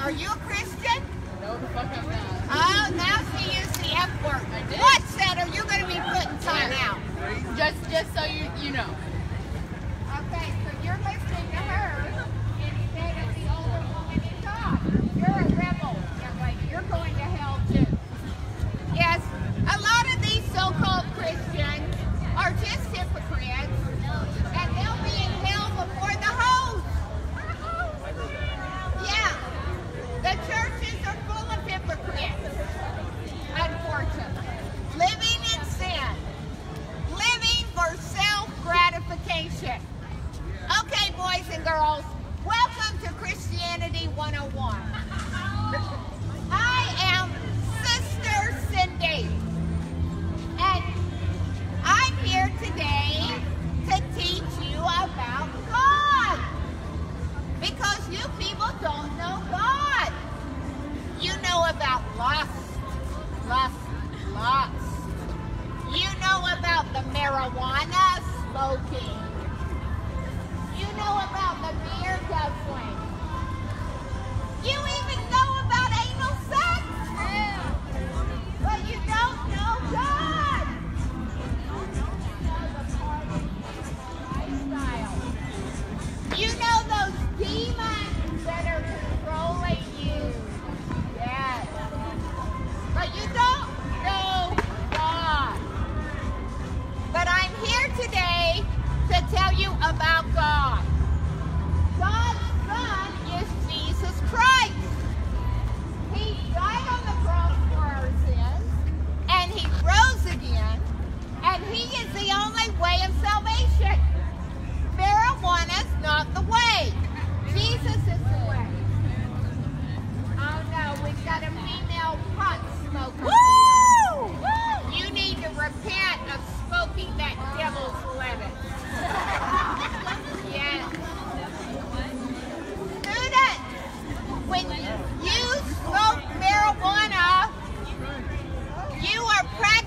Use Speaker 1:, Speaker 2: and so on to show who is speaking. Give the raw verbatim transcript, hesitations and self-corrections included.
Speaker 1: Are you a Christian?
Speaker 2: No, the fuck I'm not.
Speaker 1: Oh, now she used the F word.
Speaker 2: I did.
Speaker 1: What, Senator? You're going to be putting time out.
Speaker 2: Just, just so you, you know.
Speaker 1: Okay, so you're listening to her instead of the older woman in God. You're a rebel, young lady. You're going to hell too. Yes, a lot of these so-called Christians are just hypocrites, and they'll be in hell before the host. Yeah, the churches are full of hypocrites, unfortunately. Living in sin. Living for self-gratification. Okay, boys and girls, welcome to Christianity one oh one. I am Sister Cindy, and I'm here today to teach you about God, because you people don't know God. You know about lust, lust, lust. You know about the marijuana smoking. You know about the beer guzzling. You even know about anal sex. But you don't know God. You know those demons that are controlling you. Yes. But you don't know God. But I'm here today to tell you about God. God's Son is Jesus Christ. He died on the cross for our sins, and He rose again, and He is the only way of salvation. Marijuana's not the way. Jesus is the way. Oh no, we've got a female pot smoker. Woo! Woo! You need to repent of smoking that devil's lettuce. Yes. Students, when you smoke marijuana, you are practicing